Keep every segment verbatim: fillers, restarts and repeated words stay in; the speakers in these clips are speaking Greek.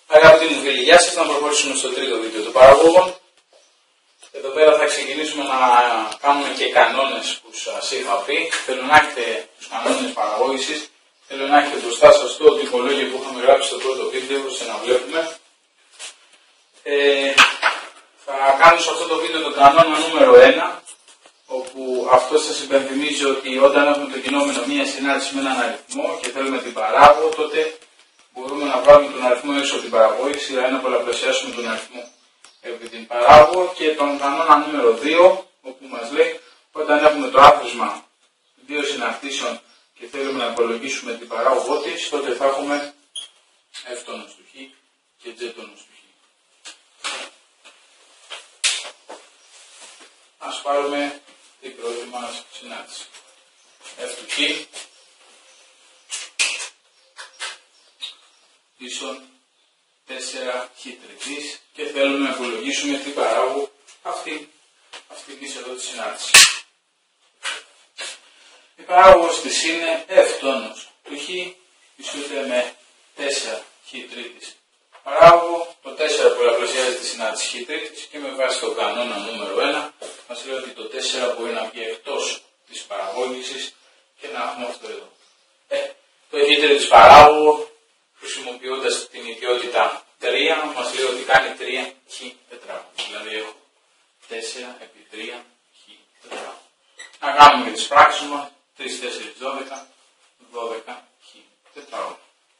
Αγαπητοί μου φίλοι, γεια σας, να προχωρήσουμε στο τρίτο βίντεο των παραγωγών. Εδώ πέρα θα ξεκινήσουμε να κάνουμε και κανόνες που σας είχα πει. Θέλω να έχετε τους κανόνες παραγώγησης. Θέλω να έχετε μπροστά σας το τυπολόγιο που είχαμε γράψει στο πρώτο βίντεο, ώστε να βλέπουμε. Ε, θα κάνω σε αυτό το βίντεο τον κανόνα νούμερο ένα, όπου αυτό σας υπενθυμίζει ότι όταν έχουμε το κινούμενο μία συνάρτηση με έναν αριθμό και θέλουμε την παράγω, τότε μπορούμε να βάλουμε τον αριθμό έξω από την παραγωγή, δηλαδή να πολλαπλασιάσουμε τον αριθμό επί την παράγω, και τον κανόνα νούμερο δύο, όπου μας λέει όταν έχουμε το άθροισμα δύο συναρτήσεων και θέλουμε να υπολογίσουμε την παράγωγό της, τότε θα έχουμε F τόνος του Χ και J τόνος του Χ. Ας πάρουμε την πρώτη μας συνάρτηση. F του Χ ίσον τέσσερα χ τριτής και θέλουμε να υπολογίσουμε την παράγω αυτή, αυτή εδώ τη συνάρτηση. Η παράγωγος της είναι F τόνος του Χ ισούται με τέσσερα χ τρίτης παράγωγο. Το τέσσερα πολλαπλασιάζει τη συνάρτηση χ τρίτης και με βάση το κανόνα νούμερο ένα μας λέει ότι το τέσσερα μπορεί να βγει εκτός της παραγώγησης και να έχουμε αυτό εδώ. Ε, το χ τρίτης παράγωγο, χρησιμοποιώντας την ιδιότητα τρία, μας λέει ότι κάνει τρία χ τετράγωνο. Δηλαδή έχω τέσσερα επί τρία χ τετράγωνο. Να κάνουμε και τις πράξεις μας, τρία, τέσσερα, δώδεκα, δώδεκα χ τετράγωνο.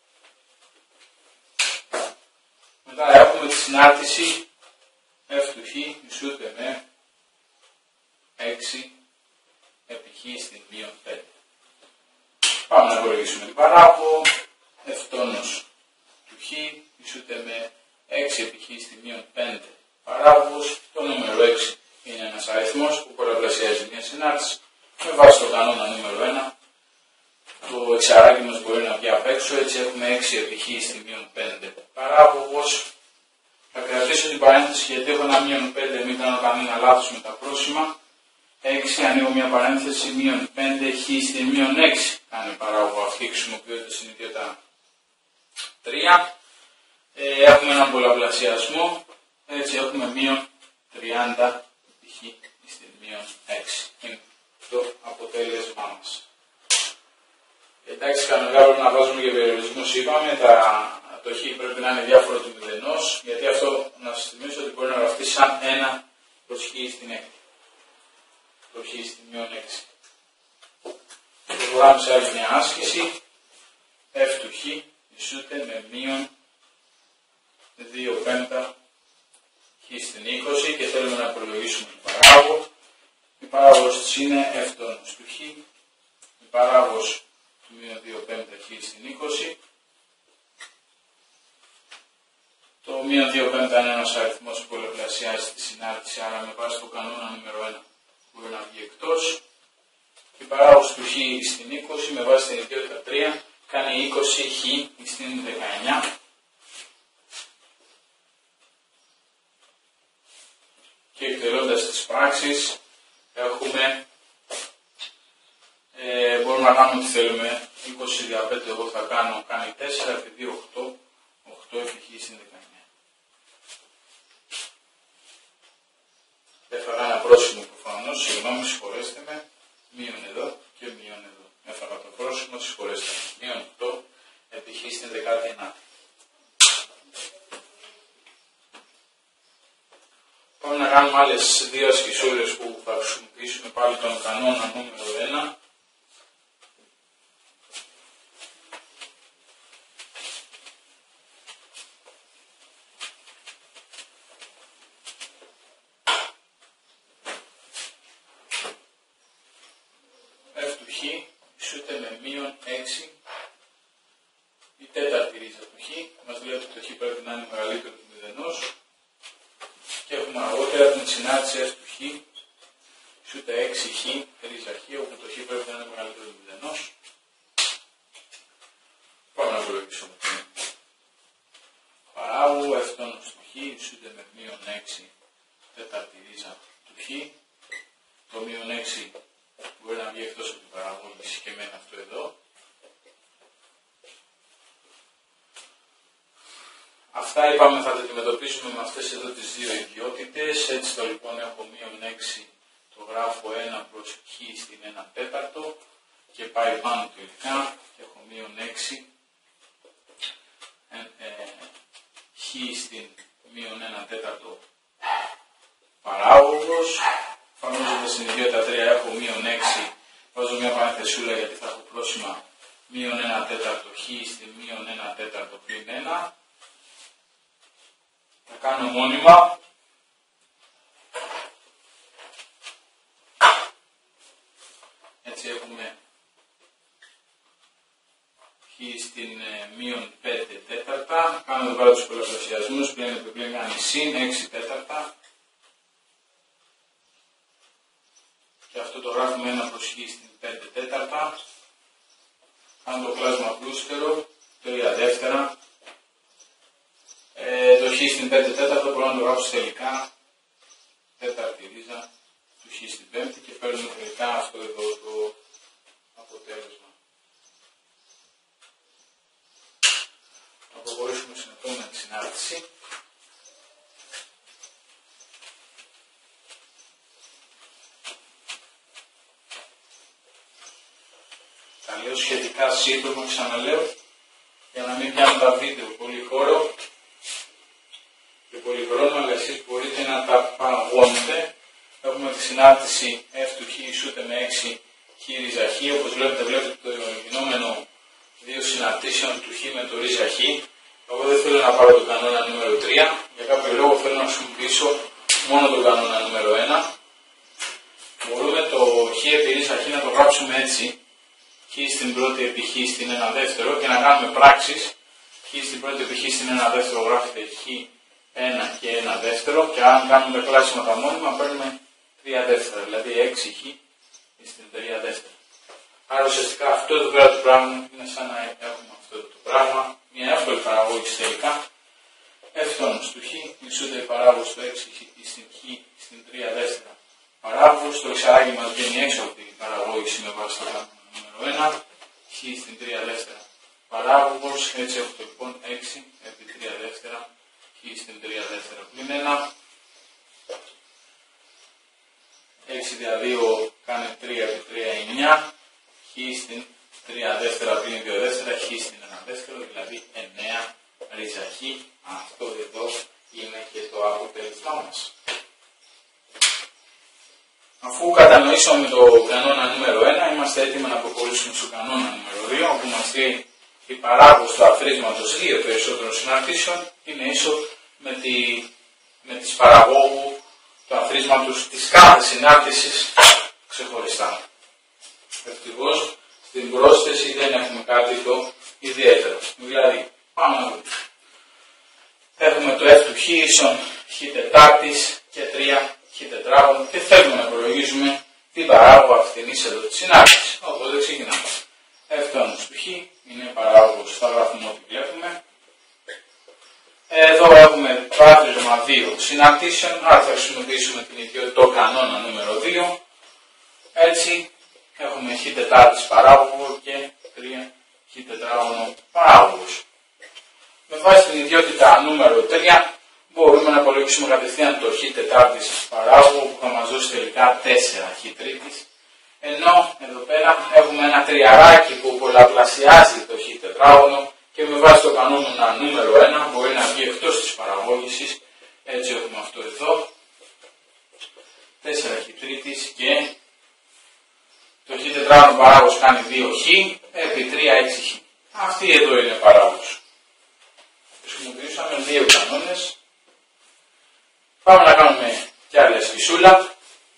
Μετά έχουμε τη συνάρτηση F του Χ ισούται με έξι επί Χ στην μείον πέντε. Πάμε να υπολογίσουμε την παράγωγο. F τόνος του Χ ισούται με έξι επί Χ στη μείον πέντε παράγωγος. Το νούμερο έξι είναι ένας αριθμός που πολλαπλασιάζει μια συνάρτηση. Με βάση το κανόνα νούμερο ένα, το εξαράκι μας μπορεί να βγει απ' έξω, έτσι έχουμε έξι επί Χ στη μείον πέντε παράγωγος. Θα κρατήσω την παρένθεση γιατί έχω ένα μείον πέντε, μην κάνω κανένα λάθος με τα πρόσημα. έξι, ανοίγω μια παρένθεση, μείον πέντε χ στη μείον έξι κάνει παράγωγο αυτή, χρησιμοποιώντας την ιδιότητα τρία. Ε, έχουμε έναν πολλαπλασιασμό, έτσι έχουμε μείον τριάντα χ στη μείον έξι. Είναι το αποτέλεσμά μας. Εντάξει, κανονικά πρέπει να βάζουμε και περιορισμούς, είπαμε, τα, το χ πρέπει να είναι διάφορο του μηδενός, γιατί αυτό να σας θυμίσω ότι μπορεί να γραφτεί σαν ένα προς χ στην έκτη. Το χ στη μείον έξι. Προχωράμε σε άλλη μια άσκηση. F του χ ισούται με μείον δύο πέμπτα χ στην είκοσι και θέλουμε να υπολογίσουμε την παράγωγο. Η παράγωγος της είναι F τόνος του χ. Η παράγωγος του μείον δύο πέμπτα χ στην είκοσι. Το μείον δύο πέμπτα είναι ένας αριθμός που πολλαπλασιάζει τη συνάρτηση, άρα με βάση το κανόνα νούμερο ένα μπορεί να βγει εκτός. Η παράγωγος του χ στην είκοσι με βάση την ιδιότητα τρία κάνει είκοσι χ στην δεκαεννιά. Και εκτελώντας τις πράξεις έχουμε, ε, μπορούμε να κάνουμε ό,τι θέλουμε. είκοσι δια πέντε εγώ θα κάνω, κάνει τέσσερα επί δύο, οκτώ, οκτώ επί χ στην δεκαεννιά. Έφαγα ένα πρόσημο προφανώς, συγγνώμη, συγχωρέστε με, μείον εδώ και μείον εδώ. Έφαγα το πρόσημο, συγχωρέστε με, μείον οκτώ επί χ στην δεκαεννιά. Πάμε να κάνουμε άλλες δύο ασκησούλες που θα χρησιμοποιήσουμε πάλι τον κανόνα νούμερο ένα. F του χ ισούται με μείον έξι, η τέταρτη ρίζα του χ, μας λέει ότι το χ πρέπει να είναι μεγαλύτερο του μηδενός. Και έχουμε αργότερα την συνάρτηση F του χ ισούται έξι χ ρίζα χ, όπου το χ πρέπει να είναι μεγαλύτερο του μηδενός. Πάμε να υπολογίσουμε. Παράγω F τόνος του χ ισούται με μείον έξι τέταρτη ρίζα του χ. Το μείον έξι μπορεί να βγει εκτός από την παραγώγηση και μένει αυτό εδώ. Αυτά είπαμε θα τα αντιμετωπίσουμε με αυτές εδώ τις δύο ιδιότητες. Έτσι το λοιπόν έχω μείον έξι, το γράφω ένα προς χ στην ένα τέταρτο και πάει πάνω τελικά και έχω μείον έξι ε, ε, χ στην μείον ένα τέταρτο παράγωγος. Εφαρμόζοντας στην ιδιότητα τρία έχω μείον έξι, βάζω μια παρενθεσούλα γιατί θα έχω πρόσημα μείον ένα τέταρτο χ στην μείον ένα τέταρτο πλην ένα. Θα κάνω μόνιμα. Έτσι έχουμε χ στην ε, μείον πέντε τέταρτα. Κάνω εδώ πέρα τους πολλαπλασιασμούς, πλέον επιπλέον κάνει συν έξι τέταρτα. Και αυτό το γράφουμε ένα προς χ στην πέντε τέταρτα. Κάνω το κλάσμα πλούστερο, τρία δεύτερα. Ε, το χ στην πέντε τέταρτα μπορώ να το γράψω τελικά τέταρτη ρίζα του χ στην πέμπτη και παίρνουμε τελικά αυτό εδώ το αποτέλεσμα. Θα προχωρήσουμε στην επόμενη συνάρτηση. Θα λέω σχετικά σύντομα, ξαναλέω, για να μην πιάνουν τα βίντεο πολύ χώρο και πολύ χρόνο, αλλά εσείς μπορείτε να τα παραγώνετε. Έχουμε τη συνάρτηση f του χ ισούται με έξι χ ρίζα χ. Όπως βλέπετε, βλέπετε το γινόμενο δύο συναρτήσεων του χ με το ρίζα χ. Εγώ δεν θέλω να πάρω τον κανόνα νούμερο τρία, για κάποιο λόγο θέλω να χρησιμοποιήσω μόνο τον κανόνα νούμερο ένα. Μπορούμε το χ επί ρίζα χ να το γράψουμε έτσι, χ στην πρώτη επί χ στην ένα δεύτερο, και να κάνουμε πράξεις. Χ στην πρώτη επί χ στην ένα δεύτερο γράφεται χ ένα και ένα δεύτερο, και αν κάνουμε τα κλάσιματα μόνιμα παίρνουμε τρία δεύτερα, δηλαδή έξι χ στην τρία δεύτερα. Άρα ουσιαστικά αυτό εδώ πέρα το πράγμα είναι σαν να έχουμε αυτό το πράγμα, μια εύκολη παραγώγηση τελικά. Εύτονος του χ ισούται η παράγωγος του έξι χ στην χ στην τρία δεύτερα παράγωγος. Το εξαράκι μας βγαίνει έξω από την παραγώγηση με βάση το κανόνα νούμερο ένα, χ στην τρία δεύτερα παράγωγος. Έτσι έχω το λοιπόν έξι επί τρία δεύτερα χ στην τρία δεύτερα πλην ένα. έξι δια δύο κάνει τρία επί τρία εννιά, χ στην τρία δεύτερα πλην δύο δεύτερα, χ στην ένα δεύτερο, δηλαδή εννέα ρίζα χ. Αυτό εδώ είναι και το αποτέλεσμά μας. Αφού κατανοήσαμε το κανόνα νούμερο ένα, είμαστε έτοιμοι να προχωρήσουμε στο κανόνα νούμερο δύο, όπου μας λέει η παράγωγος του αθροίσματος δύο περισσότερων συναρτήσεων είναι ίσο με, τη, με τις παραγώγου του αθροίσματος της κάθε συνάρτησης ξεχωριστά. Ευτυχώς στην πρόσθεση δεν έχουμε κάτι το ιδιαίτερο. Δηλαδή, πάμε να δούμε. Έχουμε το f του χ ίσον χ τετάρτης και τρία χ τετράγωνο και θέλουμε να υπολογίσουμε την παράγωγο αυτινής εδώ της συνάρτησης. Οπότε ξεκινάμε. Εύτονος του χ είναι παράγωγος, θα γράφουμε ό,τι βλέπουμε. Εδώ έχουμε παράθυρισμα δύο συναρτήσεων, άρα θα χρησιμοποιήσουμε την ιδιότητα το κανόνα νούμερο δύο. Έτσι έχουμε χ τετάρτης παράγωγο και τρία χ τετράγωνο παράγωγος. Με βάση την ιδιότητα νούμερο τρία μπορούμε να υπολογίσουμε κατευθείαν το χ τετάρτης παράγωγο που θα μας δώσει τελικά τέσσερα χ τρίτης. Ενώ εδώ πέρα έχουμε ένα τριαράκι που πολλαπλασιάζει το χ τετράγωνο και με βάση το κανόνα νούμερο ένα μπορεί να βγει εκτός της παραγώγησης. Έτσι έχουμε αυτό εδώ, τέσσερα χ τρίτης και το χ τετράγωνο παράγωγος κάνει δύο χ επί τρία έξι χ. Αυτή εδώ είναι παράγωγος. Χρησιμοποιήσαμε δύο κανόνες. Πάμε να κάνουμε κι άλλη ασκησούλα.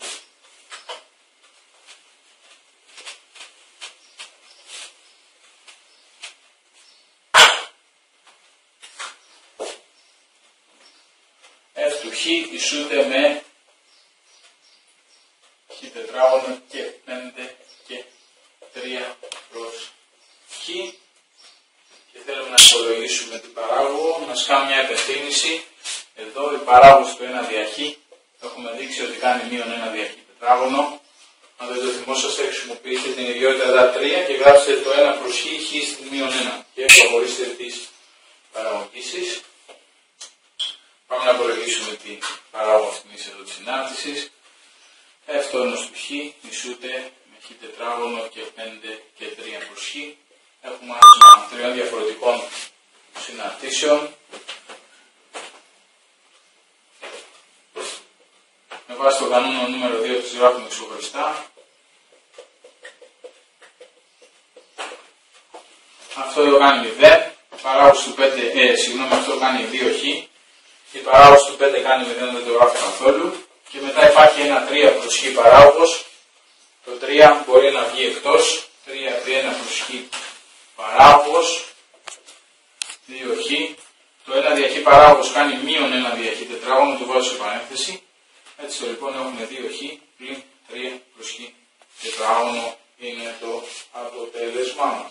F του χ ισούται με χ τετράγωνο και πέντε και τρία προς χ. Και θέλουμε να υπολογίσουμε την παράγωγο, να κάνουμε μια υπενθύμηση. Εδώ η παράγωγος του ένα δια χ έχουμε δείξει ότι κάνει μείον ένα δια χ τετράγωνο. Αν δεν το θυμόσαστε, χρησιμοποιείτε την ιδιότητα τρία και γράψτε το ένα προς χ, χ στην μείον ένα και προχωρήστε τις παραγωγήσεις. Πάμε να υπολογίσουμε την παράγωγο αυτής εδώ της συνάρτησης. F τόνος του χ μισούται με χ τετράγωνο και πέντε και τρία προς χ. Έχουμε άσμα τριών διαφορετικών συναρτήσεων. Με βάση το κανόνα νούμερο δύο τις γράφουμε ξεχωριστά. Αυτό εδώ κάνει μηδέν, η παράγωση του πέντε, ε, συγγνώμη, αυτό κάνει δύο χ, η παράγωση του πέντε κάνει μηδέν, δεν το γράφει καθόλου, και μετά υπάρχει ένα τρία προς χ παράγωγος, το τρία μπορεί να βγει εκτός, τρία επί ένα προς χ παράγωγος, δύο χ, το ένα δια χ παράγωγος κάνει μείον ένα δια χ τετράγωνο, το βάζω σε παρένθεση, έτσι το λοιπόν έχουμε δύο χ πλην τρία προς χ τετράγωνο είναι το αποτέλεσμά μας.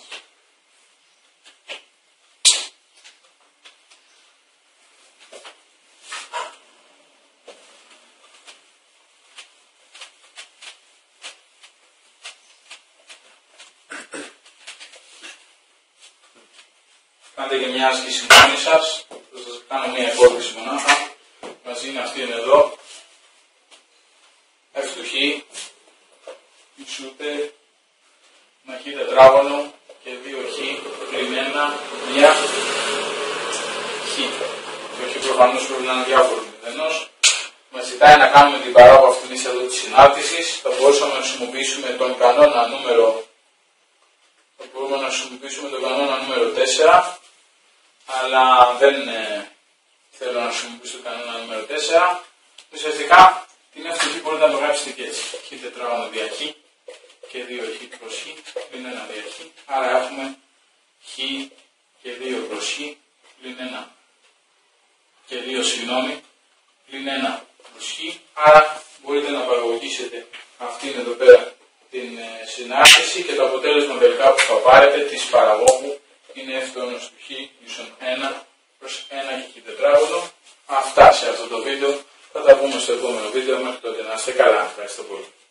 Κάντε και μια άσκηση μόνοι σας, θα σας κάνω μια υπόθεση μονάχα, μαζί είναι αυτή είναι εδώ, F του χ, μισούται με χ τετράγωνο και δύο χ πλην ένα για χ. Και όχι προφανώς πρέπει να είναι διάφορο μηδενός. Μας ζητάει να κάνουμε την παράγωγο αυτής εδώ της συνάρτησης, θα μπορούσαμε να χρησιμοποιήσουμε τον κανόνα νούμερο μπορούμε να χρησιμοποιήσουμε τον κανόνα νούμερο τέσσερα, αλλά δεν ε, θέλω να χρησιμοποιήσω τον κανόνα νούμερο τέσσερα. Ουσιαστικά την F του χ μπορείτε να το γράψετε και έτσι. Χ τετράγωνο δια χ και δύο χ προς χ πλην ένα δια χ. Άρα έχουμε χ και δύο προς χ πλην ένα και δύο συγγνώμη πλην ένα προς χ. Άρα μπορείτε να παραγωγήσετε αυτήν εδώ πέρα την ε, συνάρτηση και το αποτέλεσμα τελικά που θα πάρετε της παραγόγου είναι F τόνος του χ ίσον ένα προς ένα και χ τετράγωνο. Αυτά σε αυτό το βίντεο. Θα τα πούμε στο επόμενο βίντεο. Μέχρι τότε να είστε καλά. Ευχαριστώ πολύ.